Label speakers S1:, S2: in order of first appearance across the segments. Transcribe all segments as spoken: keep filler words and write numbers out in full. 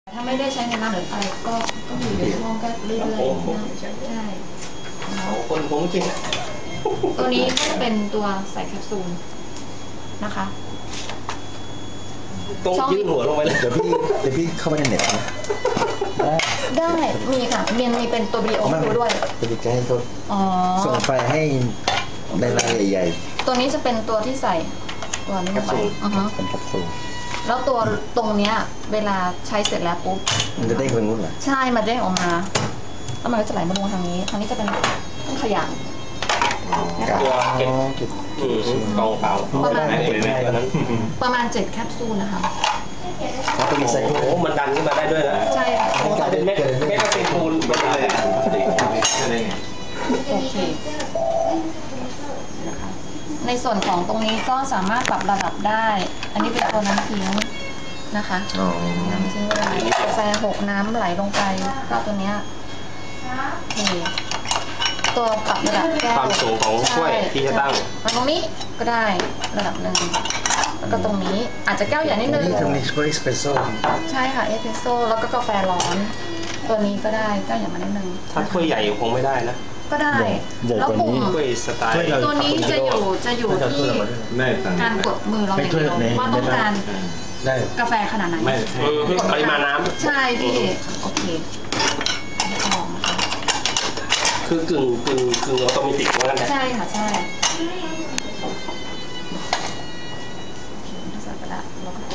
S1: ถ้าไม่ได้ใช้ในน้ำหรืออะไรก็ก็อยู่ในห้องก็เรื่อยๆใช่ใช่
S2: คนผมจริง
S1: ตัวนี้ก็จะเป็นตัวใส่แคปซูลนะคะ
S2: ต้องยื่นหัวลงไปเลย
S3: เดี๋ยวพี่เดี๋ยวพี่เข้าไปในเน็ตนะ
S1: ได้มีค่ะเมียนมีเป็นตัววิดีโอดูด้วย
S3: จะไปให้เขาส่งไปให้ในรายใหญ่
S1: ๆตัวนี้จะเป็นตัวที่ใส่ตัวนี้ไปอือฮะ
S3: เป็นแคปซูล
S1: แล้วตัวตรงเนี้ยเวลาใช้เสร็จแล้วปุ๊บ
S3: มันจะเด้งไปนู้นเหรอ
S1: ใช่มันเด้งออกมาแล้วมันก็จะไหลมาลงทางนี้ทางนี้จะเป็นต้องขยับ
S2: ตัวเก็บกองเปล่าประมาณ
S1: ประมาณเจ็ดแคปซูลนะคะ
S3: แล้วก็มีไซโคร
S2: มันดันขึ้นมาได้ด้วยนะ
S1: ใช่ค่ะ
S2: เป็นเม็ดเม็ดเป็นปูนเป็นอะไร
S1: โอเคในส่วนของตรงนี้ก็สามารถปรับระดับได้อันนี้เป็นตัวน้ำทิ้งนะคะน้ำทิ้งอะไรกาแฟหกน้ำไหลลงไปก็ตัวเนี้ยโอเคตัวปรับระดับแก้ว
S2: ความสูงของถ้วยที่จะตั้ง
S1: ตรงนี้ก็ได้ระดับหนึ่งแล้วก็ตรงนี้อาจจะแก้วใหญ่นิดนึง
S3: ตรงนี้คือเอสเปรสโซ่
S1: ใช่ค่ะเอสเปรสโซ่แล้วก็กาแฟร้อนตัวนี้ก็ได้แก้วใหญ่มานิดนึง
S2: ถ้าถ้วยใหญ่คงไม่ได้นะ
S1: ก็ได้แล้วปุ่ม
S2: ถ้วยสไตล์
S1: ตัวนี้จะอยู่จะอยู่ที่การกดมือเราเองว่าต้องการกาแฟขนาดไหน
S2: ปริมาณน้ำ
S1: ใช่พี่โอเค
S2: คือกึ่งกึ่งกึ่งออโตเมติกว่างั้น
S1: ใช่ค่ะใช่ใส่ไปละแล้วก็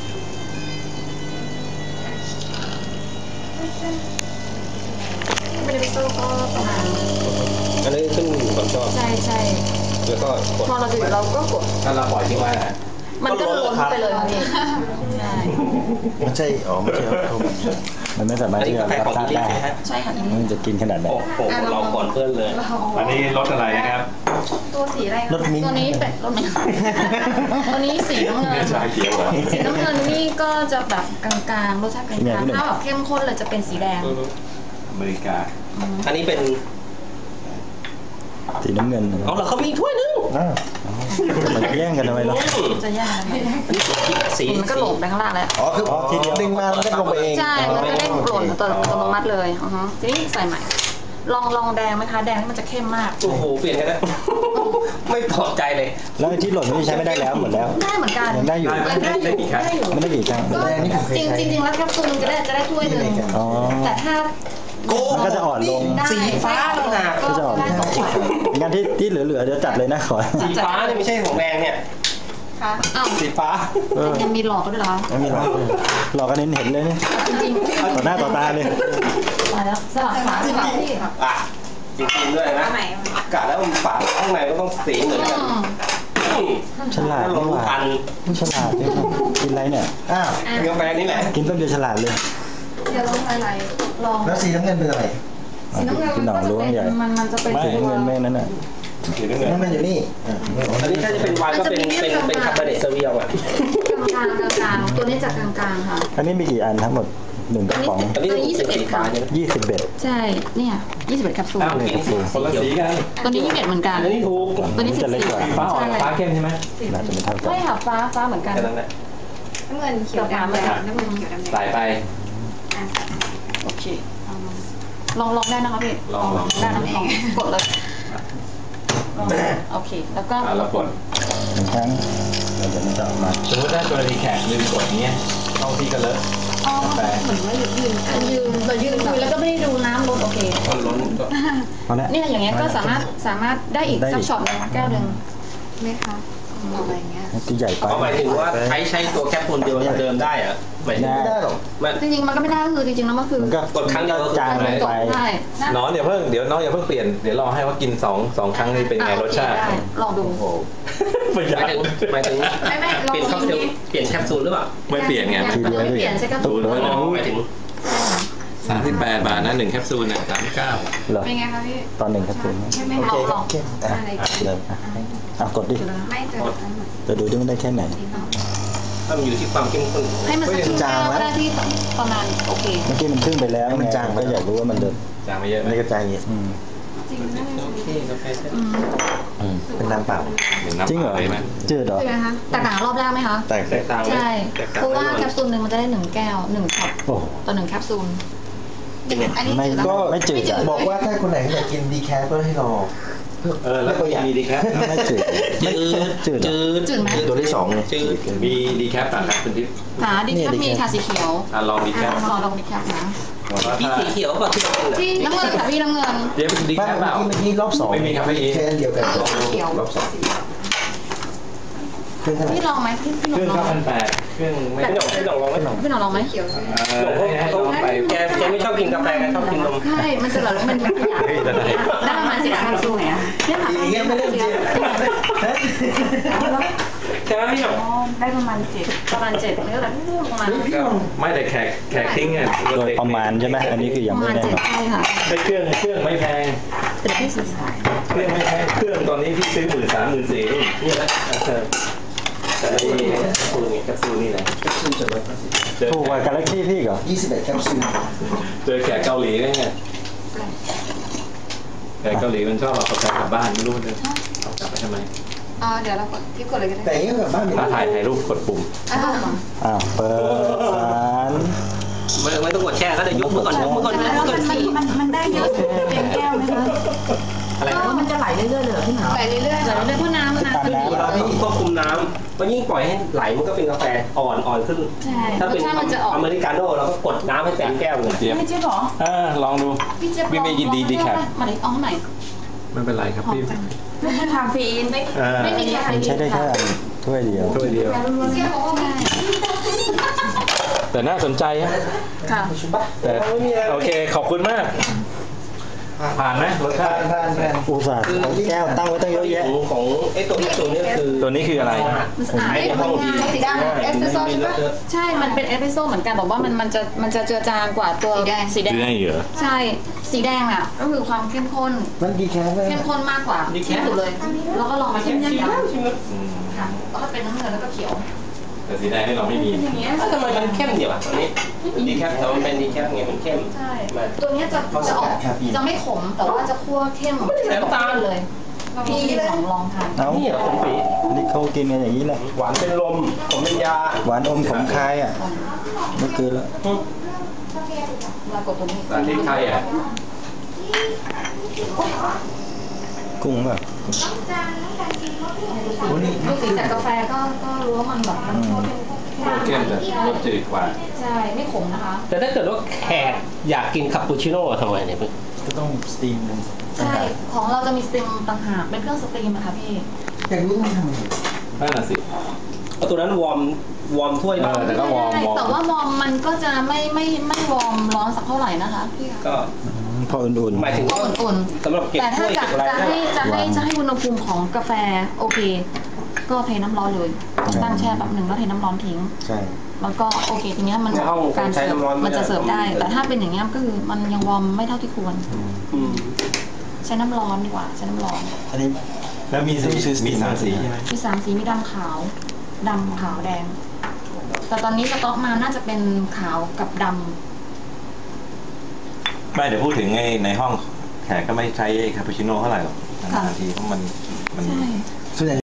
S1: ไม่ได้ไปสู้ก็ประมาณ
S2: อันนี้ขึ้นอยู่กับชอบ
S1: ใช่ใช่
S2: แล้วก็
S1: พอเราดื่มเราก็กด
S2: ถ้าเราปล่อยทิ้งไว้นะ
S1: มันก็ล้นไปเลยพี่ใช่
S3: ไม่ใช่อ๋อไม่ใช่ครับมันไม่สามารถที่จะรับทราบได้
S1: ใช่ค่ะ
S3: มันจะกินขนาดไหน
S2: โอ้โหเราก่อนเพื่อนเลย
S4: อันนี้รสอะไรนะครับ
S1: ตัวสีอะไรรสมิ้นตัวนี้เป็นรสมิ้นตัวนี้สีน้ำเงินสีน้ำเงินนี่ก็จะแบบกลางๆรสชาติกลางๆถ้าแบบเข้มข้นเลยจะเป็นสีแดง
S4: อเมริกา
S2: อันนี้เป็น
S3: สีน้ำเงิน
S2: เอาเหรอเขามีถ้วยนึง
S3: มันแย่งกันทำไมล่ะ
S1: จะแย่งกันสีมันก็หลงไปข้างล่างแล้ว
S3: อ๋อคือทีเดียวดึงมาแล้วก็ลงไปเอง
S1: ใช่มันก็ได้หล่นอัตโนมัติเลยอ๋อทีนี้ใส่ใหม่ลองลองแดงไหมคะแดงที่มันจะเข้มมาก
S2: โอ้โหเปลี่ยนกันนะไม่พอใจเลย
S3: แล้วที่หล่นนี่ใช้ไม่ได้แล้วหมดแล้ว
S1: ได้เหมือนกัน
S3: ได้อยู่
S1: ได้ได้กี่ครั้ง
S3: ไม่ได้กี่ครั้ง
S1: จริงจริงจริงแล้วแคปซูลจะได้จะได้ถ้วยหนึ่งแต่ถ้า
S3: มันก็จะอ่อนลง
S2: สีฟ้าแล้วนะ
S3: ก็จะอ่อนงานที่ที่เหลือๆเดี๋ยวจัดเลยนะขอ
S2: สีฟ้าเนี่ยไม่ใช่ของแดงเนี่ย
S1: ค่ะอ้าว
S2: สีฟ้า
S1: ยังมีหลอกก็ด้วยเหรอ
S3: ไม่มีหลอกหลอกกันเห็นเลยนี่
S1: จริง
S3: ต่อหน้าต่อตาเลย
S1: มาแล้วสลับฝาสลับที่
S2: อ่ะจริงๆด้วยนะกะแล้วฝาข้างในก็ต้องสีเหมือนกัน
S3: ฉลาดนี่หว่าฉลาดนี่กินอะไรเนี่ย
S2: อ้าวกาแฟนี่แหละ
S3: กินต้มเดียวฉลาดเลย
S1: เดี๋ยวลองอะไรลอง
S3: แล้วสีน้ำเงินเป็นอะไร
S1: สีน้ำเงินมันจะเป็นมันมันจะเป็น
S3: สีน้ำเงินแม่นั่นน่ะ
S2: สีน้ำเงิน
S3: มันอยู่นี่
S2: อันนี้ถ้าจะเป็นวายก็เป็นเป็นเป็นคาร์บอเนตเซอร์เวียลอ่ะ
S1: กลางกลางกลางตัวนี้จะกลางกลางค่ะ
S3: อันนี้มีกี่อันทั้งหมดหนึ่งกระป๋อง
S2: อันนี้ยี่สิบเอ็ดค่ะ
S3: ยี่สิบเอ็ด
S1: ใช่เนี่ยยี่สิบเอ็ดแคปซูล
S4: คนละสีกัน
S1: ตัวนี้ยี่สิบเอ็ดเหมือนกัน
S2: อันนี้ถูก
S1: ตัวนี้สิบสี่
S4: ฟ้าอ่อนฟ้าเข้มใช่ไหม
S3: น่าจะเป็นเท่ากัน
S1: ใช่ค่ะฟ้าฟ้าเหมือนกัน
S5: น้ำเงินเขียวดำเลยน้ำเงินเขียวดำ
S4: ใส่ไป
S1: โอเคลองลองได้นะคะพี่
S4: ลองลอง
S1: ได้นะลองกดเลยโอเคแล้วก็
S4: เรากด
S3: หนึ่งครั้งเราจะไม่ต่อมา
S4: สมมติถ้ากรณีแขกลืมกดเนี้ยเข้าที่กันเลย
S1: อ๋อเหมือนว่ายืนยืนยืนเรายืนคุยแล้วก็ไม่ได้ดูน้ำลดโอเค
S4: คนล้น
S1: ก็เนี่ยอย่างเงี้ยก็สามารถสามารถได้อีกสักช็อตนึงแก้วหนึ่ง
S5: ไหมคะอะไรเงี้ย
S3: ที่ใหญ่ไป
S2: หมายถึงว่าใช้ใช้ตัวแคปซูลเดียวเดิมได้อะไม่
S3: ได้หรอก
S1: จริงๆมันก็ไม่ได้คือจริงๆแล้วมันคื
S2: อกดครั้งเดียว
S3: จางไป
S4: น้องอย่าเพิ่งเดี๋ยวน้องอย่าเพิ่งเปลี่ยนเดี๋ยวรอให้ว่ากินสองสองครั้งนี้เป็นไงรสชาติ
S1: ลองดู
S2: หมายถึงหมายถึงเปลี่ยนแคปซูลเปลี่ยนแคปซูลหรือเปล่า
S4: ไม่เปลี่ยนไง
S3: ทีเดียว
S1: ไม่เปลี่ยนใช่แคปซูล
S2: หมายถึง
S4: สามสิบแปดบาทนะหนึ่งแคปซูลเนี่ยสามสิบเก้า
S5: เป็นไงคะพี่
S3: ตอนหนึ่งแคปซูล
S5: โอเค
S3: โอเคอะไรเลยอ่ะกดดิจะดูดิมันได้แค่ไหน
S2: ถ้ามันอยู่ที่ความเข้มข้น
S1: ให้มันจางแล้วที่ประมาณโอเค
S3: เมื่อกี้มันขึ้นไปแล้ว
S4: มัน
S3: จางก็อยากรู้ว่ามันเดิน
S4: จางไม่เยอะ
S3: ไม่กระจายเงี้ย
S1: จ
S5: ริงๆนั่น
S2: โอเคกาแฟเสร็จ
S1: อืม
S3: อืมเป็นน้ำเปล่า
S4: เดี๋ยวน้ำ
S3: จริงเหรอ
S4: ไปไหม
S3: จืดเหรอ
S5: ใช่ไหมคะ
S1: แตกต่างกับรอบแรกไหมคะ
S3: แตก
S2: แตกต่างไหม
S1: ใช่
S2: แตกต่าง
S1: เพราะว่า
S2: แน่นอน
S1: แคปซูลหนึ่งมันจะได้หนึ่งแก้วหนึ่งช็อต
S3: โอ้
S1: ต่อหนึ่งแคปซูลอันนี้
S3: ไม่
S1: จืดแล้ว
S3: ก็ไม่จืดอะ
S6: บอกว่าถ้าคนไหนอยากกินดีแคปก็ให้รอ
S4: เออแล้วก็มีดีแคป
S3: ไม่จืดไม่จืดเหรอ
S1: จืดไหม
S6: ตัวที่สองเนี่ย
S2: จืด
S4: มีดีแคปป่ะครับคุณทิพย์
S1: หาดิแคปมีค่ะสีเขียว
S4: อ่ะลองดีแคป
S1: ขอลองดิแคปนะ
S4: ว่า
S2: พี่
S4: ถ้า
S2: สีเขียวป่ะที่เราเป็นอะ
S1: น้ำเงินค่ะพี่น้ำเงิน
S4: เดี๋ยวดี
S6: บ้า
S4: แคน ปเปล่า
S6: เมื่อกี้เมื่อกี้รอบสอง
S4: ไม่มีครับไม่มี
S6: แค่อันเดียวกัน
S1: เขียว
S6: รอบสองเครื่องเท่าไหร่
S1: พี่ลองไหมพี่พี่
S4: เครื่อง
S1: ลอง
S4: เก้าพันแปดเครื่องไม่
S2: พี่หน่องพี่หน่องลองไหม
S1: พี่หน่องลองไหม
S5: เขียวใช่ไหม
S4: เออให้ให้ลองไป
S2: แกแกไม่ชอบกินกาแฟแกชอบกินนม
S1: ใช่มันจะแบบมันจะขยะ
S4: เฮ้ยจะได้
S1: ได้ประมาณสิบแคปซูลเนี่ยเนี่ยค่ะ
S6: อย่างเงี้ยไม่ได้จริง
S2: ใช่ไหมพี่หน่อง
S1: ได้ประมาณเจ็ดประมาณเจ็ดนี่ก็แบบประมาณ
S6: เฮ้ยพี่ลอง
S4: ไม่แต่แขกแขกทิ้งอ่ะ
S3: โดยประมาณใช่ไหมอันนี้คือยัง
S1: ประ
S3: ไม่
S1: มาณ
S3: แน่
S1: เจ็ด
S3: นอน
S1: ใช่ค่ะ
S4: ได้เครื่องเครื่องไม่แพง
S1: แต่พี่สุดท้าย
S4: เครื่องไม่แพงเครื่องตอนนี้พี่ซื้อหมื่นสามหมื่นสี่
S2: นี่แหละเออแต่ไอ้แคปซูลไงแคปซูลนี่แหละ
S6: แคปซูลจะร้อยห้าสิบ
S4: เจอ
S3: ถูกกว่ากาแล็กซี่พี่เหรอ
S6: ยี่สิบเอ็ดแคปซูล
S4: เจอแขกเกาหลีได้ไงแขกเกาหลีมันชอบเอากาแฟกลับบ้านไม่รู้เลยเอากลับไปทำไม
S5: อ่าเดี๋ยวเรากดพี่กดเลยก็ได้
S6: แต่อย่างเงี้ยแบบบ้านไม่
S4: ถ้า
S6: ได้
S4: ถ่ายถ่ายรูปกดปุ่ม
S5: อ่า
S3: อ่าเปิดสาร
S2: ไม่ไม่ต้องกดแช่ก็ได้ยกมือก่อนยกมือก่อน
S1: แล้วมันมันมันได้เยอะเต็มแก้วไหมคะ
S2: อะไรนะ
S1: มันจะไหลเรื่อยๆเลยพี่หนาว
S5: ไปเรื่อยๆ
S1: ไหล
S5: ค่ะ
S1: เรื่อยๆเพราะน้ำมันน้ำ
S3: ตาม
S1: ขึ้น
S3: น้ำ
S2: เราต้องควบคุมน้ำเพราะยิ่งปล่อยให้ไหลมันก็เป็นกาแฟอ่อนอ่อนขึ้น
S1: ใช่
S2: ถ้าร
S1: ส
S2: เป็น
S1: ชาติมันจะออก
S2: อเมริกาโน่เราก็กดน้ำให้เต็มแก้วเลย
S4: เจี๊ยบ
S1: ไม่เจ๊หรอ
S4: อ่าลองดู
S1: พี่เจ๊
S4: พี่ไม่ยินดีดีแคป
S1: มาดิเอาให้ใหม่
S4: ไม่เป็นไรครับพี่
S1: ไม่ใช่คาเฟอีนไม่
S4: อ่า
S1: ไม่มีคาเฟ
S3: มัน
S1: อีน
S3: ใช้ได้แค่อันถ้วยเดียว
S4: ถ้วยเดียว
S1: เจ๊บอกว่าไม่
S4: แต่น่าสนใจอะ
S1: ค่ะ
S4: แต่โอเคขอบคุณมาก ผ่านไหมรสชา
S6: ผ่าน
S4: ติ
S6: ผ่านผ่าน
S3: อุตส่าห์เอาแก้วตั้งไว้ตั้งเยอะแยะ
S2: ของของไอ้ตัวแคปซูลนี่คือ
S4: ตัวนี้คืออะไร
S1: มันสะอาด
S2: ไอ้ในห้องดี
S5: สีดำเอสเปรสโซ่ใช่ไหม
S1: ใช่ มันเป็นเอสเปรสโซ่เหมือนกันแต่ว่ามันมันจะมันจะเจือจางกว่าตัว
S5: สีแดง
S1: สีแดง
S4: คือได้เหรอ
S1: ใช่ สีแดงอ่ะก็คือความเข้มข้น
S6: มันดีแคปเลย
S1: เข้มข้นมากกว่าที่สุดเลย แล้วก็ลองมาเข้มข้นค่ะแล้วก็เป็นน้ำเงินแล้วก็เขียว
S4: แต่สีแดงนี่เราไม่มี
S1: อย่างเงี้ย
S2: ทำไมมันเข้มเดียวอ่ะตอนนี้ดีแคปแต่มันเป็นดีแคปไงมันเข้ม
S1: ใช่ ตัวเนี้ยจะจะออกจะไม่ขมแต่ว่าจะคั่วเข้ม
S2: ไม่ได้ใส่น้ำตาล
S1: เลยพี่ลองลองทาน
S3: เอา
S2: นี่เหรอผมปี
S3: อันนี้เขากินกันอย่างนี้แหละ
S2: หวานเป็นลมผมเป็นยา
S3: หวานอมขมคายอ่ะเมื่อคืนแล้ว
S1: มากดตัวนี้
S4: สาธิตไทยอ่ะ
S3: กุ้งแบบ
S1: ดูสีจากกาแฟก็ก็รู้ว่ามันแบบมันเข้ม
S4: เข้มแต่รสจืดกว่า
S1: ใช่ไม่ขมนะคะ
S2: แต่ถ้าเกิดว่าแขกอยากกินคาปูชิโน่ทำไงเนี่ยพี่
S3: ก็ต้องสตีมกัน
S1: ใช่ ของเราจะมีสตรีมต่างหากเป็นเครื่องสตรีมอะค่ะพี่
S6: อยากรู้ต้องทำยังไง
S4: นั่นน่ะสิ
S2: เอาตัวนั้นวอร์มวอร์มถ้วย
S4: เอ
S2: ได้
S4: อแต่ก็วอร์ม
S1: ได้
S4: วอร์ม
S1: แต่ว่าวอร์มมันก็จะไม่ไม่ไม่วอร์มร้อนสักเท่าไหร่นะคะพี่
S2: ก็
S3: อืมพออุ่น
S2: หมายถึง
S1: ก็อุ่น
S2: สำหรับ
S1: ๆ
S2: เก็บ
S1: แต่
S2: ถ้
S1: ถ้า
S2: วย
S1: จะ
S2: เก็บอะไร
S1: จะ
S2: ได้
S1: ให้จะให้
S3: วาง
S1: จะให้อุณหภูมิของกาแฟโอเค ก็เทน้ำร้อนเลยตั้งแช่แบบหนึ่งแล้วเทน้ำร้อนทิ้ง
S3: ๆใช่
S1: แล้วก็โอเคทีเนี้ยมัน
S2: ในห้อง
S1: การ
S2: ใช้
S1: เสิร์ฟ
S2: น้ำร้อนไม่
S1: มันจะ
S2: ได้
S1: เสิร์ฟได้ แต่ถ้าเป็นอย่างเงี้ยก็คือมันยังวอร์มไม่เท่าที่ควร
S2: อืม
S1: ใช้น้ำร้อนดีกว่าใช้น้ำร้อน
S3: อันนี้
S4: แล้วมีสีมีสามสีใช่ไหม
S1: มีสามสีมีดำขาวดำขาวแดง แต่ตอนนี้สต็อกมาน่าจะเป็นขาวกับดำ
S4: ไม่เดี๋ยวพูดถึงไอ้ในห้องแขกก็ไม่ใช้คาปูชิโน่เท่าไหร่หรอกนานๆทีเพราะมันมัน
S1: ใช่
S6: ส่วนใหญ่